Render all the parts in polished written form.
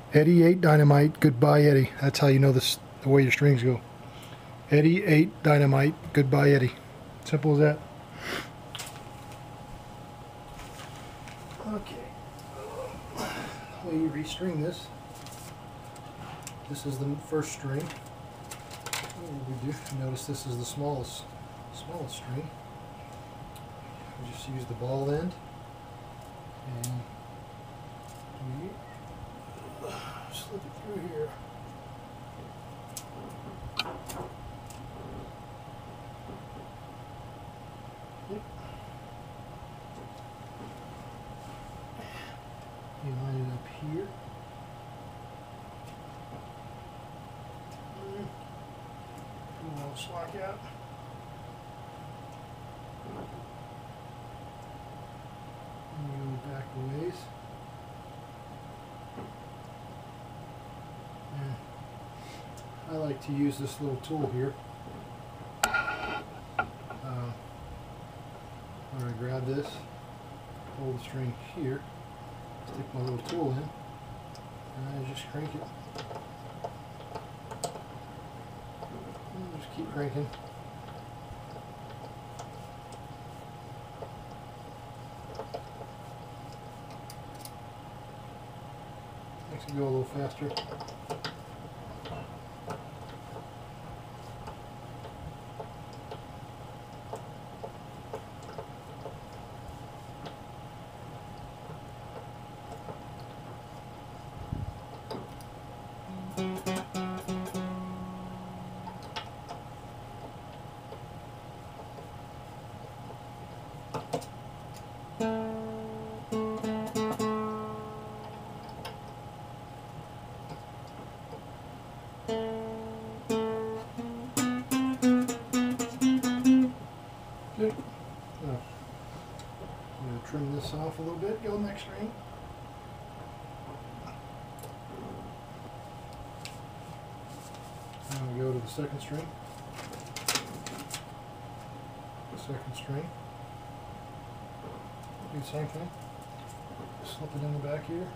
Eddie 8 Dynamite, goodbye Eddie. That's how you know this, the way your strings go. Eddie 8 Dynamite, goodbye Eddie. Simple as that. Okay. The way you restring this. This is the first string. What we do, notice this is the smallest string. We just use the ball end and we slip it through here. Yep. You line it up here. Pull a little slack out. And go back a ways. And I like to use this little tool here. Where I grab this, hold the string here, stick my little tool in, and I just crank it. And just keep cranking. Makes it go a little faster. Good. Now, I'm going to trim this off a little bit, go next string. Now we go to the second string. Second string. Do the same thing. Slip it in the back here.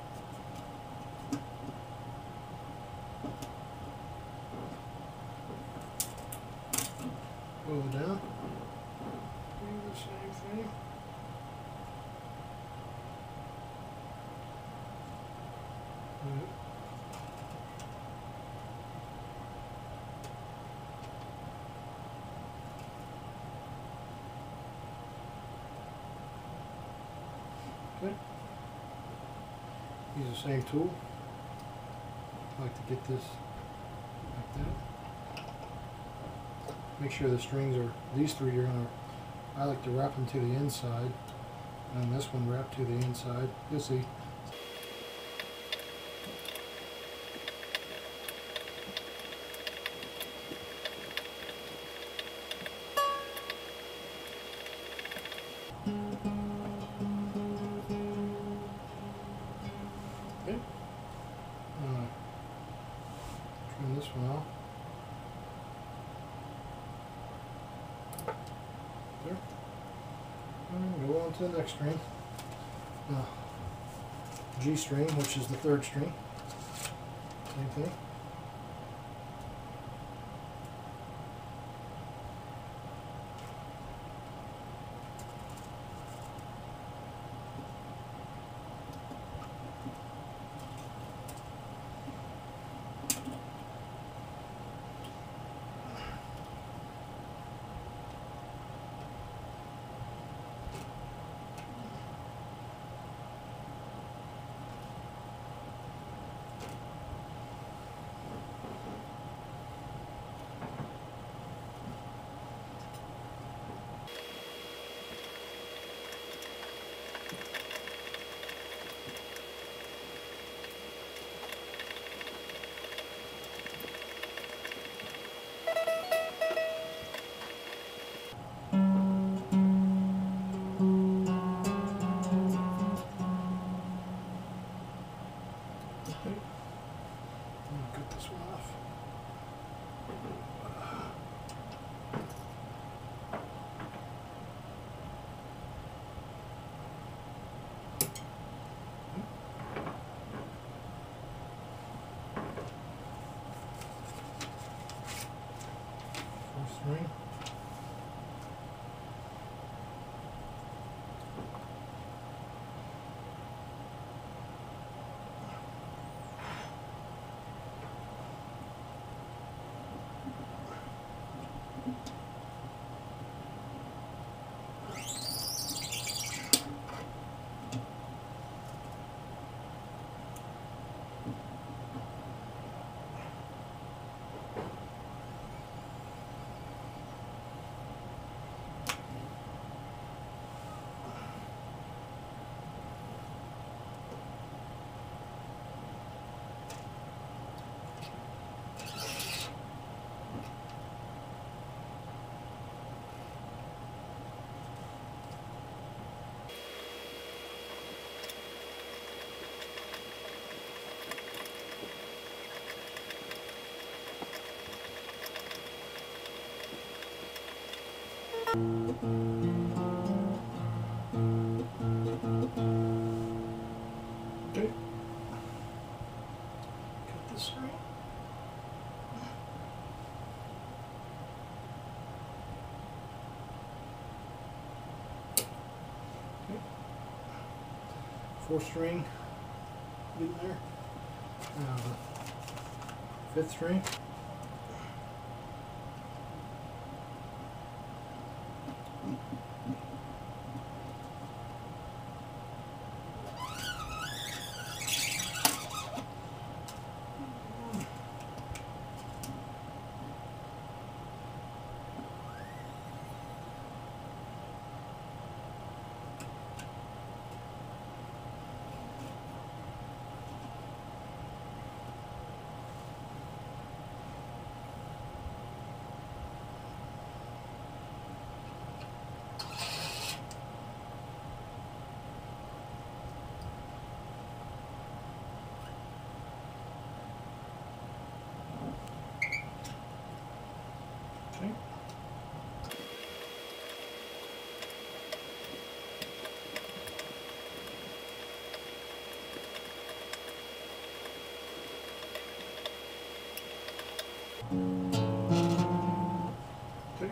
Pull it down. Do the same thing. Okay. Use the same tool. I like to get this like that. Make sure the strings are, these three are gonna, I like to wrap them to the inside, and this one wrap to the inside. You'll see. Okay. Trim this one off. There. And go on to the next string. G string, which is the third string. Same thing. Okay. Cut this string. Okay. Fourth string in there. Now the fifth string. Okay. Okay.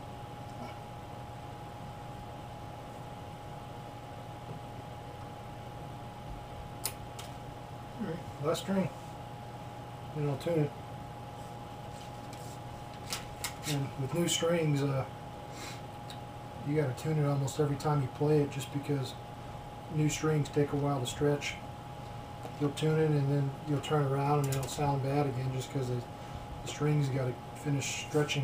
Alright, last string. Then I'll tune it. And with new strings, you got to tune it almost every time you play it, just because new strings take a while to stretch. You'll tune it and then you'll turn around and it'll sound bad again, just because the strings got to finish stretching.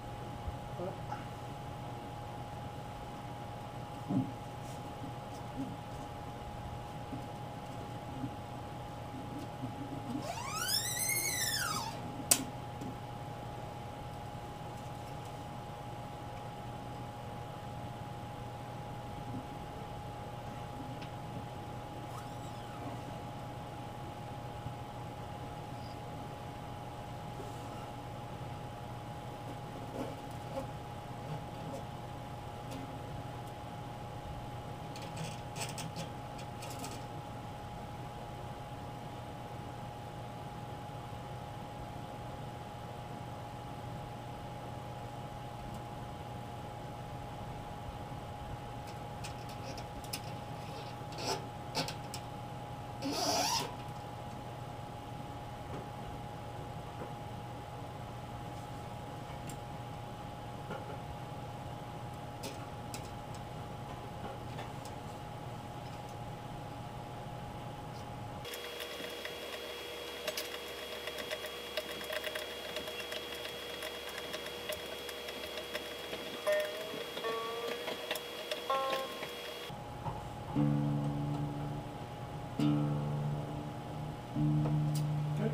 Okay.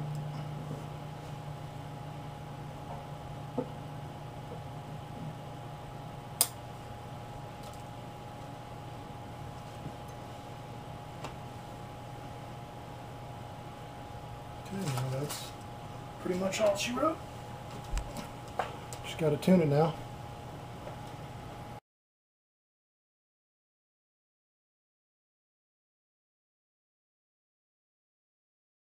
Okay, now that's pretty much all she wrote. Just got to tune it now.